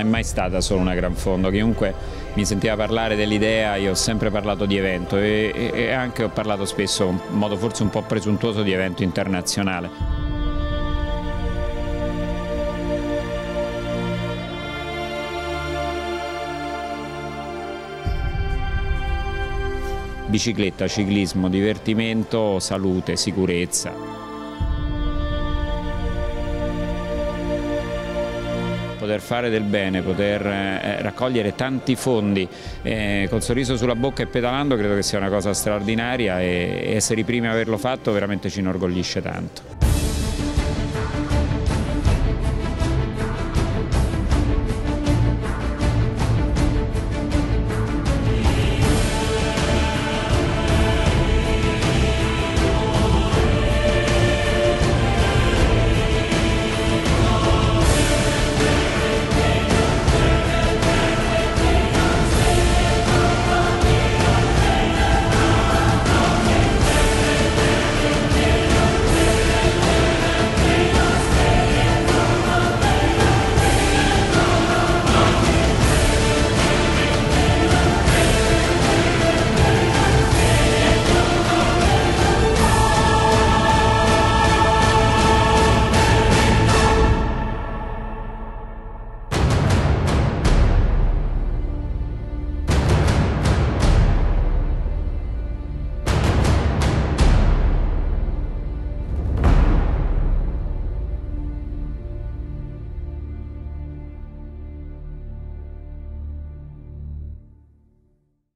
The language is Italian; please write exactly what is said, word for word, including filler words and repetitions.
è mai stata solo una gran fondo. Chiunque mi sentiva parlare dell'idea, io ho sempre parlato di evento e, e anche ho parlato spesso, in modo forse un po' presuntuoso, di evento internazionale. Bicicletta, ciclismo, divertimento, salute, sicurezza. Poter fare del bene, poter eh, raccogliere tanti fondi eh, col sorriso sulla bocca e pedalando, credo che sia una cosa straordinaria e essere i primi a averlo fatto veramente ci inorgoglisce tanto.